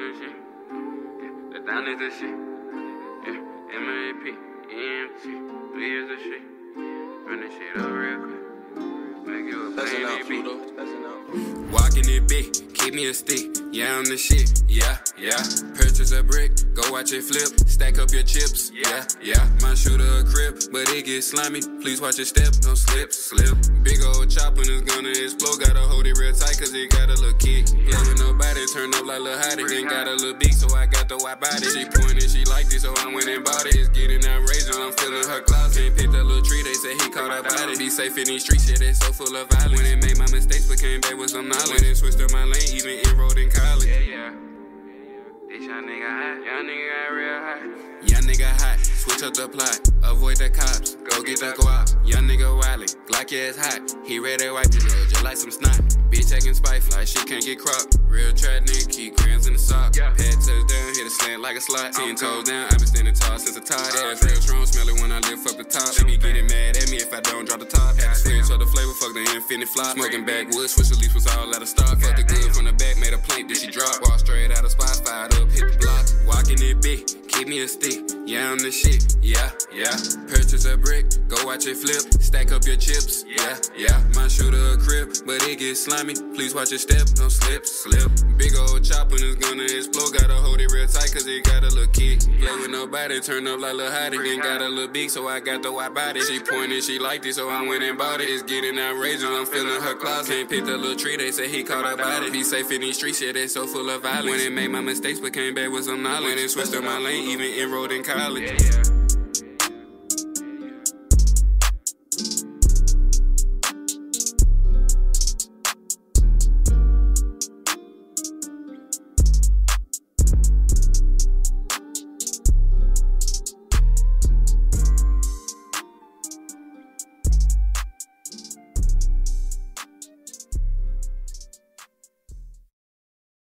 and shit. Yeah, the down is the shit. Yeah, MAP, EMT, 3 years of shit. Run this shit up real quick. Make you a plain beat. Walking it big, keep me a stick. Yeah, I'm the shit. Yeah. Purchase a brick, go watch it flip. Stack up your chips. Yeah. My shooter a crib, but it gets slimy. Please watch your step, don't slip. Big old chop when it's gonna explode. Gotta hold it real tight, cause it got a little kick. Play with nobody, turn up like Lil Hottie. Then got a little beak, so I got the white body. She pointed, she liked it, so I went and bought it. It's getting outrageous, I'm feeling her claws. Can't pick that little tree, they say he caught her body. Be safe in these streets, yeah, they so full of violence. When it made my mistakes, but came back with some knowledge. When it switched up my lane, even enrolled in college. Yeah. This young nigga hot, young nigga got real hot. Young nigga hot, switch up the plot, avoid the cops, go get the guap. Young nigga wildin', Glock ass hot, he ready to wipe his head just like some snot. Bitch acting spiteful, she can't get cropped. Real trap nigga, keep grams in the sock. Pad touchdown, hit a slant like a slot. 10 toes down, I been standing tall since a tot. Ass real strong, smell it when I lift up the top. She be getting mad at me if I don't drop the top. Had to switch up the flavor, fuck the infinite flop. Smoking backwoods, switch the leaf was all out of stock. Fuck the good from the back, made a plank, did she drop? Walk straight out of spot, fired up, hit the block. Walking it big, keep me a stick. Yeah, I'm the shit. Yeah. Purchase a brick, go watch it flip. Stack up your chips. Yeah. My shooter a crib, but it gets slimy. Please watch your step, don't slip. Big old chop when it's gonna explode. Gotta hold it real tight, cause it got a little kick. Play with nobody, turn up like Lil Hottie. Then got a little beak, so I got the white body. She pointed, she liked it, so I went and bought it. It's getting outrageous, I'm feeling her claws. Can't pick the little tree, they say he caught her body. Be safe in these streets, yeah, they so full of violence. When it made my mistakes, but came back with some knowledge. When it switched up my lane, even enrolled in college.